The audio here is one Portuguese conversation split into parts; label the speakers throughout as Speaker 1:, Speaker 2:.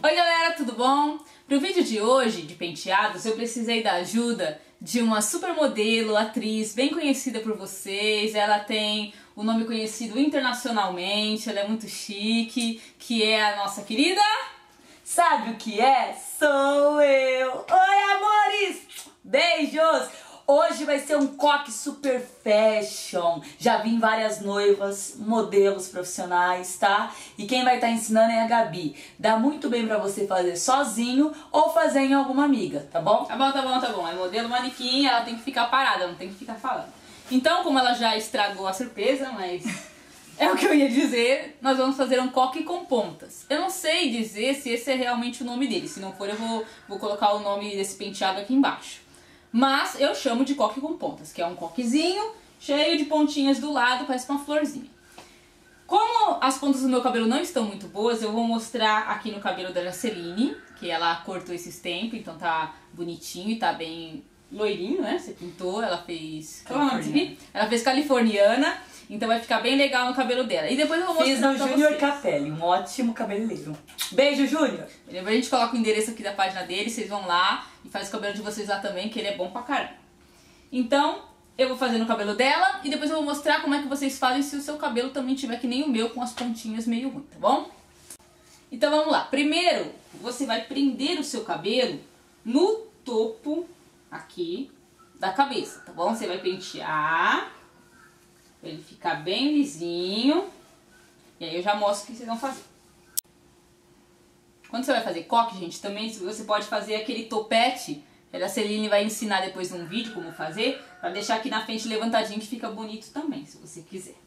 Speaker 1: Oi galera, tudo bom? Para o vídeo de hoje, de penteados, eu precisei da ajuda de uma supermodelo, atriz bem conhecida por vocês. Ela tem o nome conhecido internacionalmente, ela é muito chique, que é a nossa querida...
Speaker 2: Sabe o que é? Sou eu! Oi, amores! Beijos! Hoje vai ser um coque super fashion. Já vim várias noivas, modelos profissionais, tá? E quem vai estar ensinando é a Gabi. Dá muito bem pra você fazer sozinho ou fazer em alguma amiga, tá bom?
Speaker 1: Tá bom. É modelo manequim, ela tem que ficar parada, não tem que ficar falando. Então, como ela já estragou a surpresa, mas... é o que eu ia dizer, nós vamos fazer um coque com pontas. Eu não sei dizer se esse é realmente o nome dele. Se não for, eu vou colocar o nome desse penteado aqui embaixo. Mas eu chamo de coque com pontas, que é um coquezinho cheio de pontinhas do lado, parece uma florzinha. Como as pontas do meu cabelo não estão muito boas, eu vou mostrar aqui no cabelo da Jaceline, que ela cortou esses tempos, então tá bonitinho e tá bem loirinho, né? Você pintou, ela fez... Ela fez californiana. Então vai ficar bem legal no cabelo dela. E depois eu vou mostrar pra vocês.
Speaker 2: Fiz no Júnior Capelli, um ótimo cabeleireiro. Beijo, Júnior!
Speaker 1: A gente coloca o endereço aqui da página dele, vocês vão lá e faz o cabelo de vocês lá também, que ele é bom pra caramba. Então, eu vou fazer no cabelo dela e depois eu vou mostrar como é que vocês fazem se o seu cabelo também tiver que nem o meu, com as pontinhas meio ruim, tá bom? Então vamos lá. Primeiro, você vai prender o seu cabelo no topo aqui da cabeça, tá bom? Você vai pentear... pra ele ficar bem lisinho. E aí eu já mostro o que vocês vão fazer. Quando você vai fazer coque, gente, também você pode fazer aquele topete. A Celine vai ensinar depois num vídeo como fazer. Pra deixar aqui na frente levantadinho, que fica bonito também, se você quiser.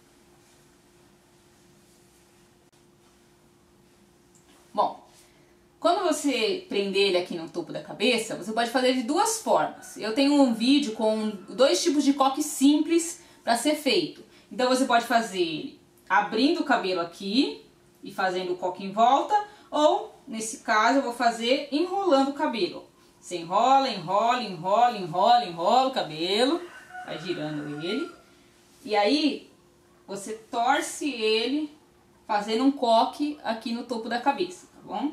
Speaker 1: Bom, quando você prender ele aqui no topo da cabeça, você pode fazer de duas formas. Eu tenho um vídeo com dois tipos de coque simples para ser feito. Então você pode fazer ele abrindo o cabelo aqui e fazendo o coque em volta, ou nesse caso eu vou fazer enrolando o cabelo. Você enrola o cabelo, vai girando ele, e aí você torce ele fazendo um coque aqui no topo da cabeça, tá bom?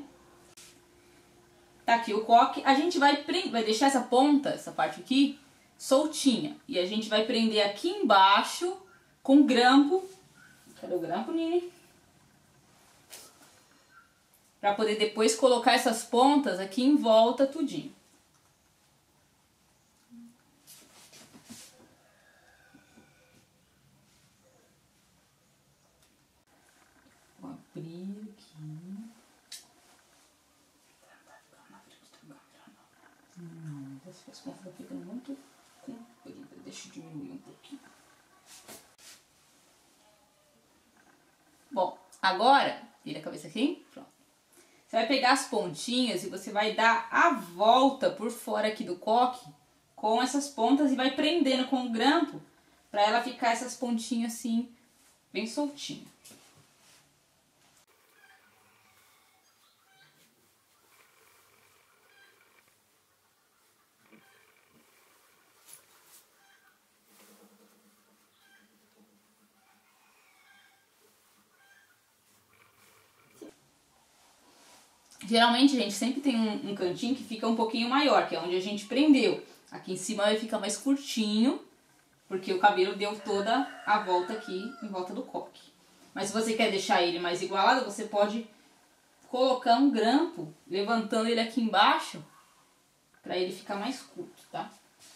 Speaker 1: Tá aqui o coque, a gente vai deixar essa ponta, essa parte aqui, soltinha. E a gente vai prender aqui embaixo com grampo. Cadê o grampo, Nini? Pra poder depois colocar essas pontas aqui em volta tudinho. Vou abrir aqui. As pontas ficam muito compridas. Deixa eu diminuir um pouquinho. Bom, agora, vira a cabeça aqui, pronto. Você vai pegar as pontinhas e você vai dar a volta por fora aqui do coque com essas pontas e vai prendendo com o grampo pra ela ficar essas pontinhas assim, bem soltinha. Geralmente, gente, sempre tem um cantinho que fica um pouquinho maior, que é onde a gente prendeu. Aqui em cima vai ficar mais curtinho, porque o cabelo deu toda a volta aqui em volta do coque. Mas se você quer deixar ele mais igualado, você pode colocar um grampo, levantando ele aqui embaixo, pra ele ficar mais curto, tá?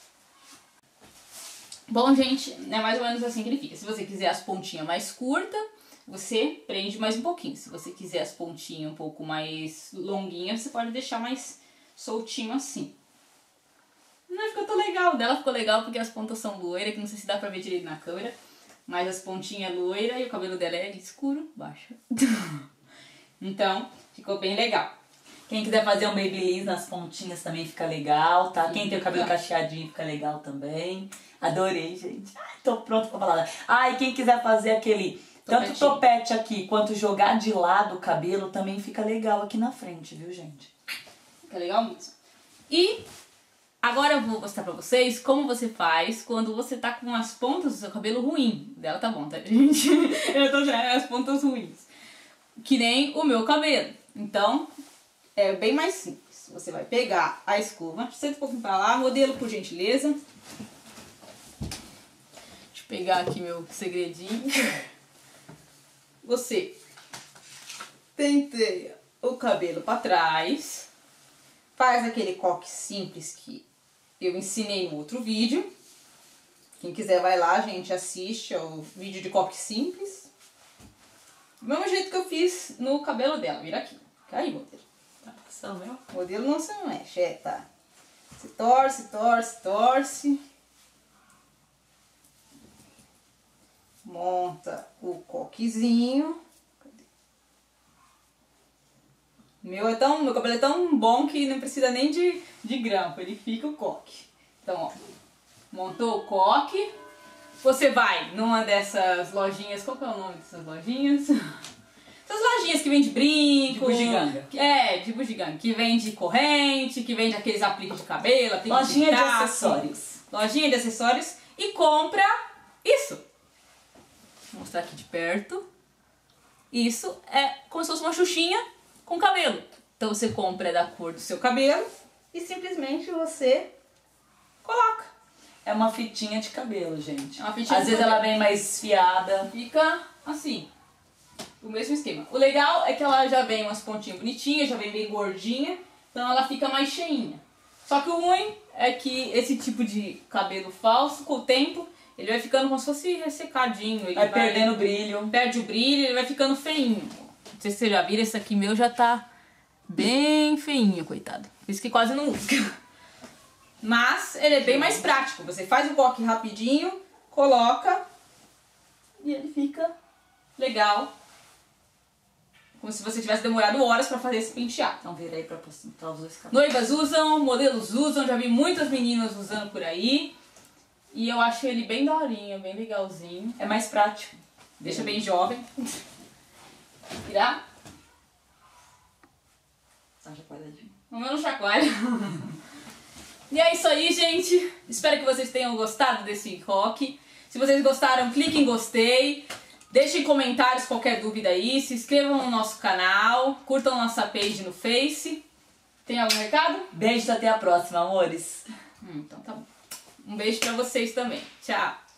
Speaker 1: Bom, gente, é mais ou menos assim que ele fica. Se você quiser as pontinhas mais curtas, você prende mais um pouquinho. Se você quiser as pontinhas um pouco mais longuinhas, você pode deixar mais soltinho assim. Não ficou tão legal. O dela ficou legal porque as pontas são loiras, que não sei se dá pra ver direito na câmera. Mas as pontinhas é loira e o cabelo dela é escuro, baixo. Então, ficou bem legal.
Speaker 2: Quem quiser fazer um babyliss nas pontinhas também fica legal, tá? Quem tem o cabelo cacheadinho fica legal também. Adorei, gente. Ai, tô pronta pra falar. Ai, quem quiser fazer aquele... tanto topete aqui, quanto jogar de lado o cabelo, também fica legal aqui na frente, viu, gente?
Speaker 1: Fica legal mesmo. E agora eu vou mostrar pra vocês como você faz quando você tá com as pontas do seu cabelo ruim. O dela tá bom, tá, gente? Eu tô já as pontas ruins. Que nem o meu cabelo. Então, é bem mais simples. Você vai pegar a escova, senta um pouquinho pra lá, modelo por gentileza. Deixa eu pegar aqui meu segredinho. Você penteia o cabelo pra trás, faz aquele coque simples que eu ensinei no outro vídeo. Quem quiser vai lá, gente, assiste ao vídeo de coque simples. Do mesmo jeito que eu fiz no cabelo dela. Vira aqui. Caiu, modelo.
Speaker 2: Tá passando, meu?
Speaker 1: O modelo não se mexe, tá? Se torce, torce, torce. Monta o coquezinho. Meu cabelo é tão bom que não precisa nem de grampo, ele fica o coque. Então, ó, montou o coque. Você vai numa dessas lojinhas, qual que é o nome dessas lojinhas? Essas lojinhas que vende brinco.
Speaker 2: De bugiganga.
Speaker 1: De bugiganga. Que vende corrente, que vende aqueles apliques de cabelo, apliques
Speaker 2: Lojinha de
Speaker 1: taco,
Speaker 2: acessórios.
Speaker 1: Lojinha de acessórios. E compra isso. Vou mostrar aqui de perto. Isso é como se fosse uma xuxinha com cabelo. Então você compra da cor do seu cabelo e simplesmente você coloca.
Speaker 2: É uma fitinha de cabelo, gente.
Speaker 1: É uma fitinha
Speaker 2: Às
Speaker 1: de
Speaker 2: vezes
Speaker 1: cabelo.
Speaker 2: ela vem mais fiada.
Speaker 1: Fica assim, o mesmo esquema. O legal é que ela já vem umas pontinhas bonitinhas, já vem bem gordinha, então ela fica mais cheinha. Só que o ruim é que esse tipo de cabelo falso, com o tempo, ele vai ficando como se fosse ressecadinho. Ele
Speaker 2: Vai perdendo brilho.
Speaker 1: Perde o brilho, ele vai ficando feinho. Não sei se você já viram, esse aqui meu já tá bem feinho, coitado. Por isso que quase não usa. Mas ele é bem mais prático. Você faz o coque rapidinho, coloca e ele fica legal. Como se você tivesse demorado horas pra fazer esse penteado.
Speaker 2: Então vira aí pra postar os dois cabelos.
Speaker 1: Noivas usam, modelos usam, já vi muitas meninas usando por aí. E eu acho ele bem daorinha, bem legalzinho.
Speaker 2: É mais prático.
Speaker 1: Deixa bem jovem. Virar.
Speaker 2: Tá chacoalhadinho.
Speaker 1: O meu não chacoalha. E é isso aí, gente. Espero que vocês tenham gostado desse coque. Se vocês gostaram, clique em gostei. Deixem comentários qualquer dúvida aí. Se inscrevam no nosso canal. Curtam nossa page no Face. Tem algum recado?
Speaker 2: Beijos, até a próxima, amores.
Speaker 1: Então tá bom. Um beijo pra vocês também. Tchau.